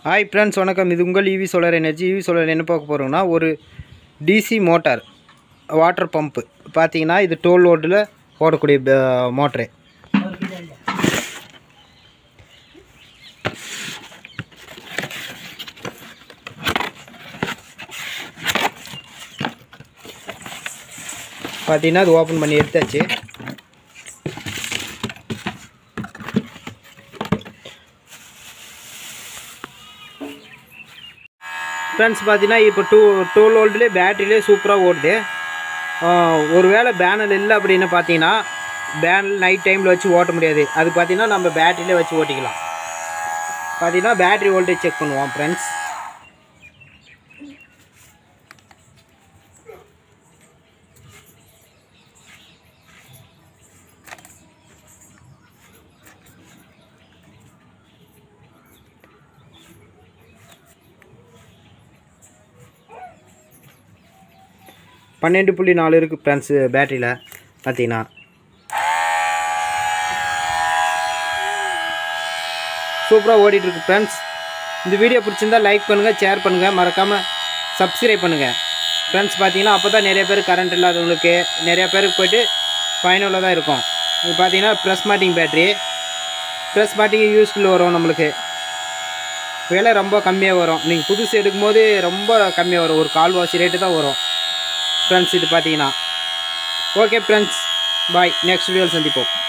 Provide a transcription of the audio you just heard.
Hi friends, வணக்கம். இது உங்கள் EV solar energy. EV solar என்ன பார்க்க போகிறோம்னா, ஒரு டிசி மோட்டார் வாட்டர் பம்ப்பு பார்த்தீங்கன்னா, இது டோல் லோடில் ஓடக்கூடிய மோட்ரு. பார்த்தீங்கன்னா அது ஓப்பன் பண்ணி எடுத்தாச்சு. ஃப்ரெண்ட்ஸ் பார்த்தீங்கன்னா இப்போ டூ வோல்ட்லேயே பேட்டரியிலே சூப்பராக ஓடுது. ஒரு வேளை பேனல் இல்லை அப்படின்னு பார்த்தீங்கன்னா, பேனல் நைட் டைமில் வச்சு ஓட்ட முடியாது. அது பார்த்தீங்கன்னா நம்ம பேட்டரியிலே வச்சு ஓட்டிக்கலாம். பார்த்தீங்கன்னா பேட்டரி வோல்டேஜ் செக் பண்ணுவோம் ஃப்ரெண்ட்ஸ். .4 இருக்குது ஃப்ரெண்ட்ஸு பேட்டரியில். பார்த்தீங்கன்னா சூப்பராக ஓடிட்டுருக்கு ஃப்ரெண்ட்ஸ். இந்த வீடியோ பிடிச்சிருந்தால் லைக் பண்ணுங்கள், ஷேர் பண்ணுங்கள், மறக்காமல் சப்ஸ்கிரைப் பண்ணுங்கள் ஃப்ரெண்ட்ஸ். பார்த்தீங்கன்னா அப்போ தான் நிறைய பேர் கரண்ட் இல்லாதவங்களுக்கு நிறையா பேருக்கு போய்ட்டு ஃபைனலில் தான் இருக்கும். இது பார்த்தீங்கன்னா ப்ரெஸ் மாட்டிங் பேட்ரி. ப்ரெஸ் மாட்டிங் யூஸ்ஃபுல் வரும். நம்மளுக்கு விலை ரொம்ப கம்மியாக வரும். நீங்கள் புதுசு எடுக்கும்போது ரொம்ப கம்மியாக வரும். ஒரு கால்வாசி ரேட்டு தான் வரும் ஃப்ரெண்ட்ஸ். இது பார்த்தீங்கன்னா ஓகே ஃப்ரெண்ட்ஸ், பாய். நெக்ஸ்ட் வீடியோவில் சந்திப்போம்.